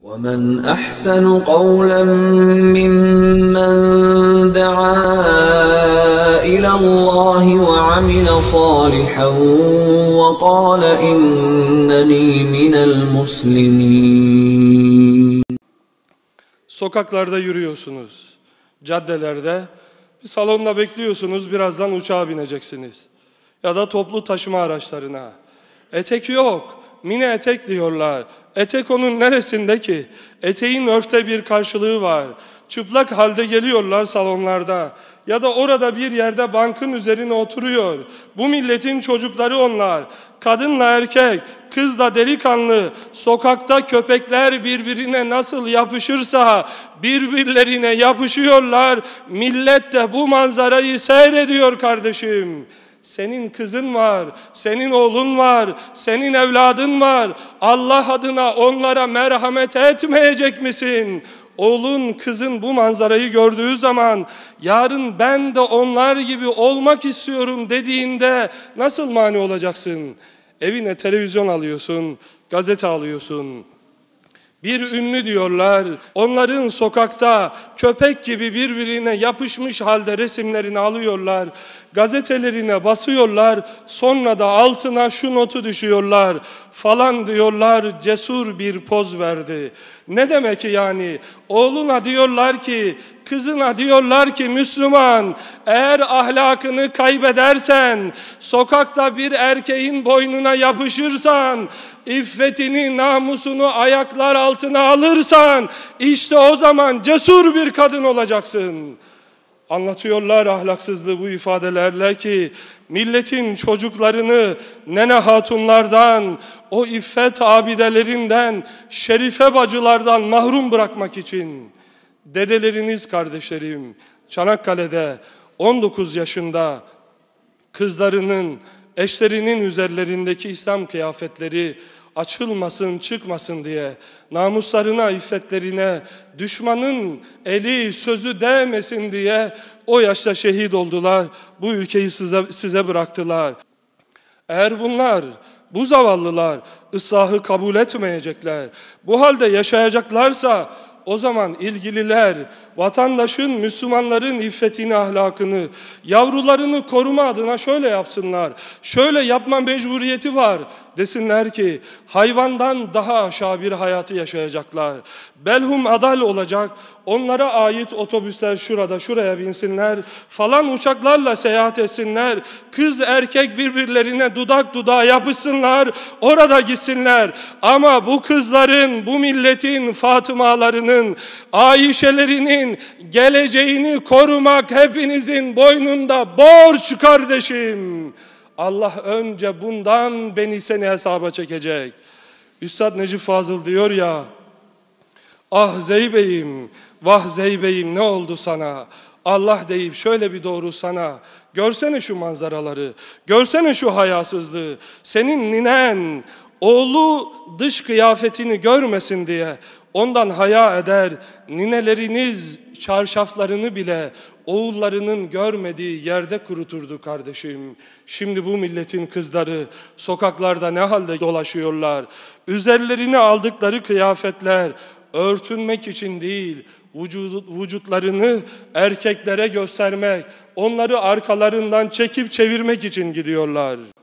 وَمَنْ أَحْسَنُ قَوْلًا مِّمَّنْ دَعَا إِلَى اللّٰهِ وَعَمِلَ صَالِحًا وَقَالَ إِنَّنِي مِنَ الْمُسْلِمِينَ. Sokaklarda yürüyorsunuz, caddelerde, bir salonda bekliyorsunuz, birazdan uçağa bineceksiniz. Ya da toplu taşıma araçlarına. Etek yok, mini etek diyorlar. Etek onun neresinde ki? Eteğin örfte bir karşılığı var. Çıplak halde geliyorlar salonlarda. Ya da orada bir yerde bankın üzerine oturuyor. Bu milletin çocukları onlar. Kadınla erkek, kızla delikanlı, sokakta köpekler birbirine nasıl yapışırsa birbirlerine yapışıyorlar. Millet de bu manzarayı seyrediyor kardeşim. Senin kızın var, senin oğlun var, senin evladın var. Allah adına onlara merhamet etmeyecek misin? Oğlun, kızın bu manzarayı gördüğü zaman yarın ben de onlar gibi olmak istiyorum dediğinde nasıl mani olacaksın? Evine televizyon alıyorsun, gazete alıyorsun. Bir ünlü diyorlar, onların sokakta köpek gibi birbirine yapışmış halde resimlerini alıyorlar, gazetelerine basıyorlar, sonra da altına şu notu düşüyorlar, falan diyorlar, cesur bir poz verdi. Ne demek ki yani? Oğluna diyorlar ki, kızına diyorlar ki Müslüman, eğer ahlakını kaybedersen, sokakta bir erkeğin boynuna yapışırsan, İffetini, namusunu ayaklar altına alırsan, işte o zaman cesur bir kadın olacaksın. Anlatıyorlar ahlaksızlığı bu ifadelerle ki, milletin çocuklarını nene hatunlardan, o iffet abidelerinden, şerife bacılardan mahrum bırakmak için. Dedeleriniz kardeşlerim, Çanakkale'de 19 yaşında kızlarının, eşlerinin üzerlerindeki İslam kıyafetleri açılmasın, çıkmasın diye, namuslarına, iffetlerine, düşmanın eli, sözü değmesin diye o yaşta şehit oldular. Bu ülkeyi size bıraktılar. Eğer bunlar, bu zavallılar ıslahı kabul etmeyecekler, bu halde yaşayacaklarsa, o zaman ilgililer vatandaşın, Müslümanların iffetini, ahlakını, yavrularını koruma adına şöyle yapsınlar. Şöyle yapma mecburiyeti var. Desinler ki hayvandan daha aşağı bir hayatı yaşayacaklar. Belhum adal olacak. Onlara ait otobüsler şurada, şuraya binsinler. Falan uçaklarla seyahat etsinler. Kız erkek birbirlerine dudak dudağa yapışsınlar. Orada gitsinler. Ama bu kızların, bu milletin Fatımalarının, Ayşelerinin geleceğini korumak hepinizin boynunda borç kardeşim. Allah önce bundan beni seni hesaba çekecek. Üstad Necip Fazıl diyor ya, ah Zeybeyim, vah Zeybeyim ne oldu sana? Allah deyip şöyle bir doğru sana. Görsene şu manzaraları, görsene şu hayasızlığı. Senin ninen, oğlu dış kıyafetini görmesin diye ondan haya eder. Nineleriniz çarşaflarını bile oğullarının görmediği yerde kuruturdu kardeşim. Şimdi bu milletin kızları sokaklarda ne halde dolaşıyorlar? Üzerlerine aldıkları kıyafetler örtünmek için değil, vücutlarını erkeklere göstermek, onları arkalarından çekip çevirmek için gidiyorlar.